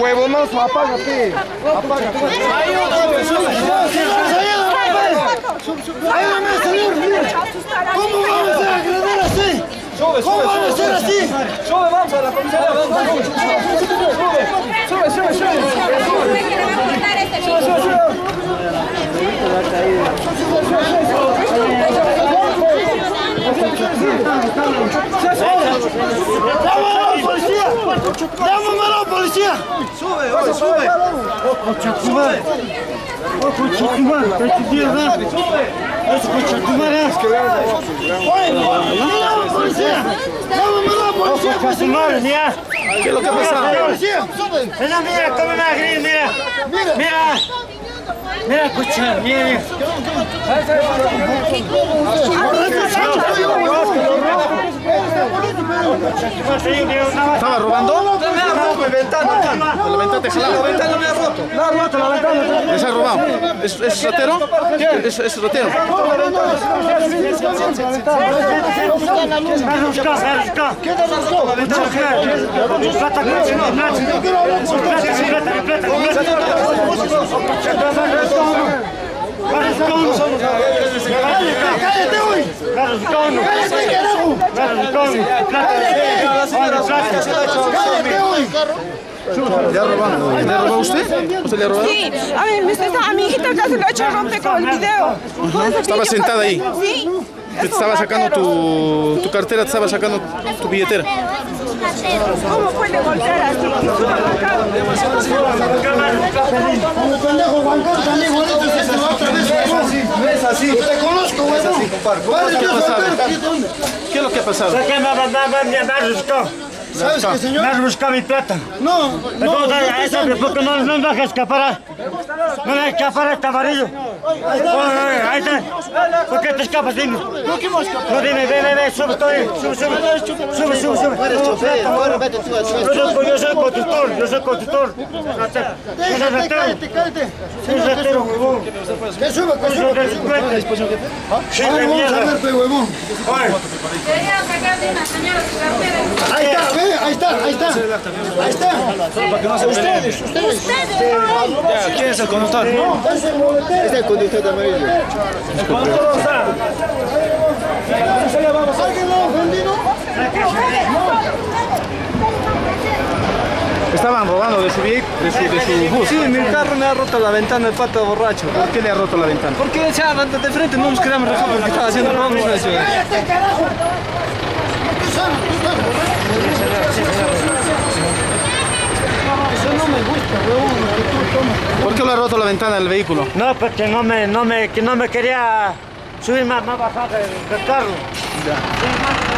huevonazo, apágate. Apágate. Ayúdame, señor, mire. ¿Cómo vamos a agredir así? ¿Cómo vamos a hacer así? Sube, vamos a la comisaría. Sube. ¡Llámame a la policía! Sube. ¿Qué es lo que ha pasado? Mira, cómo me agredir, mira. Mira, escucha, mira. ¿Estaba robando? Me ha roto mi ventana. La ventana te jalaba. La ventana me ha roto. La ventana. ¿Les ha robado? ¿Es ratero? ¿Es ratero? ¡Cállate, güey! ¿Le ha robado? ¿Le ha robado usted? ¿Usted le ha robado? Sí, a mi hijita casi lo ha hecho romper con el video. ¿Estaba sentada ahí? Sí. Te estaba sacando tu cartera, te estaba sacando tu billetera. ¿Cómo puede voltear así? Como pendejo, Juan Carlos, también, igualito, se va otra vez, huevón. Es así. Te conozco, huevón. ¿Qué ha pasado? ¿Qué es lo que ha pasado? ¿Sabes qué, señor? Me has buscado mi plata. No. Porque no me vas a escapar. No me escapar este amarillo. Ahí está. ¿Por qué te escapas? Dime. No, dime, ve, sube todo ahí. Sube. Yo soy conductor. Cállate. Soy ratero, huevón. ¿Qué sube? Soy delincuente. Sí, de Vamos a mierda. ver, pe, huevón. Quería sacar de una señora su cartera. Ahí está, ve, ahí está. Ustedes. ¿Quién es el conductor? Es el conductor de amarillo. El conductor está. ¿Alguien lo ha ofendido? Estaban robando de su bus. Sí, mi carro me ha roto la ventana, el pato borracho. ¿Por qué le ha roto la ventana? Porque ya de frente no nos queríamos rajar porque estaba haciendo robo. ¡Cállate, carajo! Eso no me gusta, huevón, lo que tú tomas. ¿Por qué le ha roto la ventana del vehículo? No, porque no me quería subir más bajada del carro. Ya.